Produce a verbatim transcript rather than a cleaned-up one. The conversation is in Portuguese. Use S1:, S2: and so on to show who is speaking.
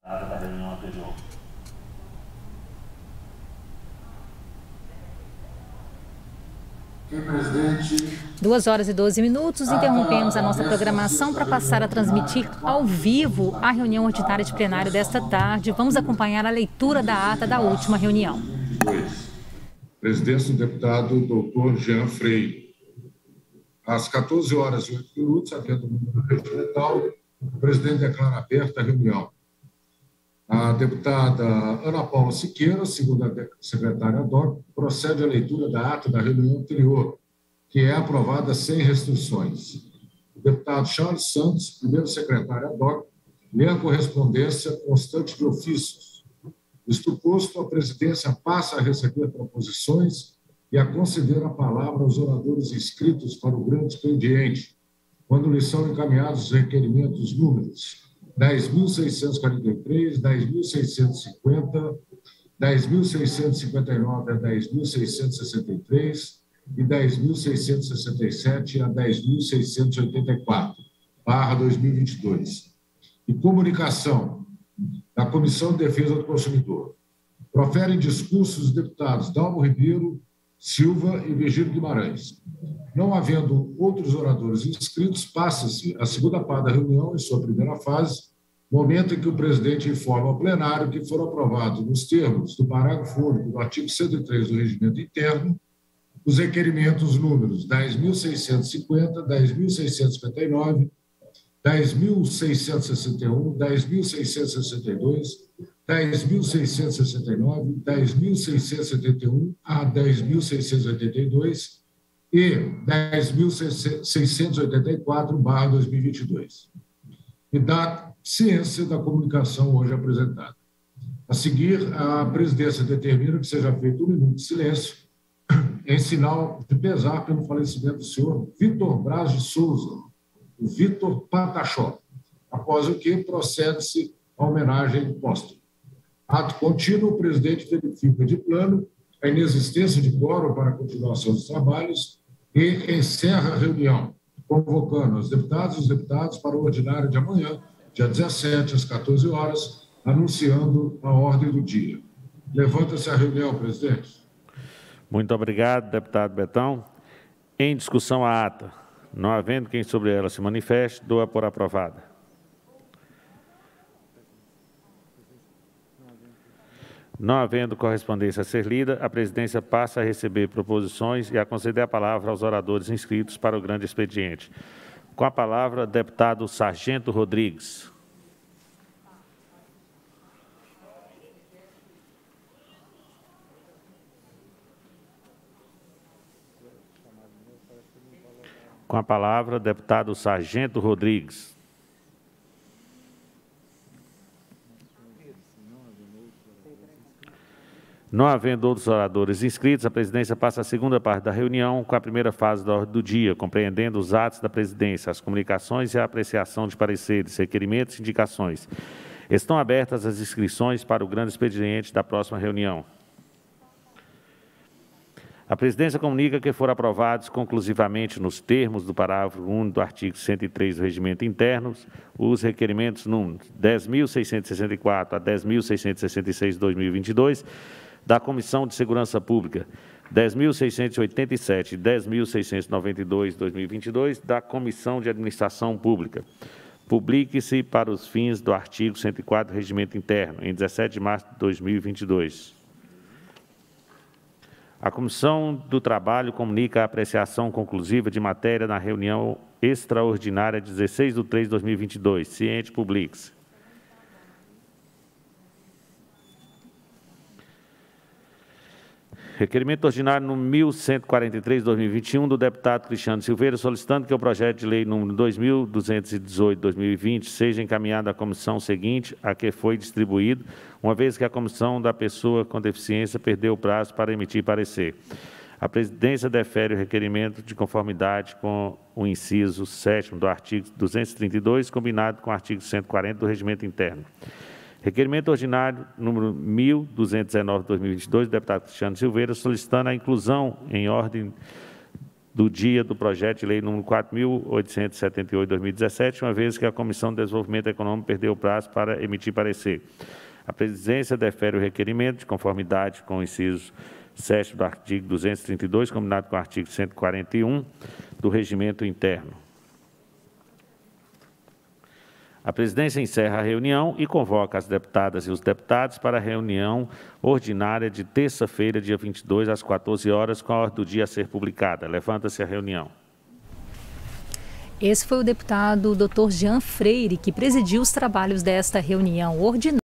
S1: Da reunião anterior.
S2: duas horas e doze minutos, interrompemos a nossa programação para passar a transmitir ao vivo a reunião ordinária de plenário desta tarde. Vamos acompanhar a leitura da ata da última reunião.
S3: Presidência do deputado doutor Jean Freire. Às quatorze horas e oito minutos, atento ao número regimental, o presidente declara aberta a reunião. A deputada Ana Paula Siqueira, segunda secretária ad hoc, procede à leitura da ata da reunião anterior, que é aprovada sem restrições. O deputado Charles Santos, primeiro secretário ad hoc, lê a correspondência constante de ofícios. Isto posto, a presidência passa a receber proposições e a conceder a palavra aos oradores inscritos para o grande expediente, quando lhes são encaminhados os requerimentos números dez mil seiscentos e quarenta e três, dez mil seiscentos e cinquenta, dez mil seiscentos e cinquenta e nove a dez mil seiscentos e sessenta e três e dez mil seiscentos e sessenta e sete a dez mil seiscentos e oitenta e quatro, barra dois mil e vinte e dois. E comunicação da Comissão de Defesa do Consumidor. Proferem discursos os deputados Dalmo Ribeiro, Silva e Virgílio Guimarães. Não havendo outros oradores inscritos, passa-se a segunda parte da reunião, em sua primeira fase, momento em que o presidente informa ao plenário que foram aprovados, nos termos do parágrafo único do artigo cento e três do Regimento Interno, os requerimentos números dez mil seiscentos e cinquenta, dez mil seiscentos e cinquenta e nove, dez mil seiscentos e sessenta e um, dez mil seiscentos e sessenta e dois, dez mil seiscentos e sessenta e nove, dez mil seiscentos e setenta e um a dez mil seiscentos e oitenta e dois e dez mil seiscentos e oitenta e quatro barra dois mil e vinte e dois. E da ciência da comunicação hoje apresentada. A seguir, a presidência determina que seja feito um minuto de silêncio em sinal de pesar pelo falecimento do senhor Vitor Braz de Souza, o Vitor Patachó, após o que procede-se a homenagem póstuma. Ato contínuo, o presidente verifica de plano a inexistência de quórum para a continuação dos trabalhos e encerra a reunião, convocando os deputados e os deputados para o ordinário de amanhã, dia dezessete, às quatorze horas, anunciando a ordem do dia. Levanta-se a reunião, presidente.
S1: Muito obrigado, deputado Betão. Em discussão a ata. Não havendo quem sobre ela se manifeste, dou-a por aprovada. Não havendo correspondência a ser lida, a presidência passa a receber proposições e a conceder a palavra aos oradores inscritos para o grande expediente. Com a palavra, deputado Sargento Rodrigues. Com a palavra, deputado Sargento Rodrigues. Não havendo outros oradores inscritos, a presidência passa a segunda parte da reunião com a primeira fase da ordem do dia, compreendendo os atos da presidência, as comunicações e a apreciação de pareceres, requerimentos e indicações. Estão abertas as inscrições para o grande expediente da próxima reunião. A presidência comunica que foram aprovados conclusivamente nos termos do parágrafo único do artigo cento e três do Regimento Interno os requerimentos números dez mil seiscentos e sessenta e quatro a dez mil seiscentos e sessenta e seis de dois mil e vinte e dois da Comissão de Segurança Pública, dez mil seiscentos e oitenta e sete e dez mil seiscentos e noventa e dois de dois mil e vinte e dois da Comissão de Administração Pública. Publique-se para os fins do artigo cento e quatro do Regimento Interno, em dezessete de março de dois mil e vinte e dois. A Comissão do Trabalho comunica a apreciação conclusiva de matéria na reunião extraordinária de dezesseis de três de dois mil e vinte e dois. Ciente, publique-se. Requerimento ordinário número mil cento e quarenta e três de dois mil e vinte e um do deputado Cristiano Silveira, solicitando que o projeto de lei número dois mil duzentos e dezoito de dois mil e vinte seja encaminhado à comissão seguinte a que foi distribuído, uma vez que a comissão da pessoa com deficiência perdeu o prazo para emitir parecer. A presidência defere o requerimento de conformidade com o inciso sétimo do artigo duzentos e trinta e dois, combinado com o artigo cento e quarenta do Regimento Interno. Requerimento ordinário número mil duzentos e dezenove de dois mil e vinte e dois, do deputado Cristiano Silveira, solicitando a inclusão em ordem do dia do projeto de lei número quatro mil oitocentos e setenta e oito, dois mil e dezessete, uma vez que a Comissão de Desenvolvimento Econômico perdeu o prazo para emitir parecer. A presidência defere o requerimento de conformidade com o inciso sete do artigo duzentos e trinta e dois, combinado com o artigo cento e quarenta e um do Regimento Interno. A presidência encerra a reunião e convoca as deputadas e os deputados para a reunião ordinária de terça-feira, dia vinte e dois, às quatorze horas, com a ordem do dia a ser publicada. Levanta-se a reunião.
S2: Esse foi o deputado doutor Jean Freire, que presidiu os trabalhos desta reunião ordinária.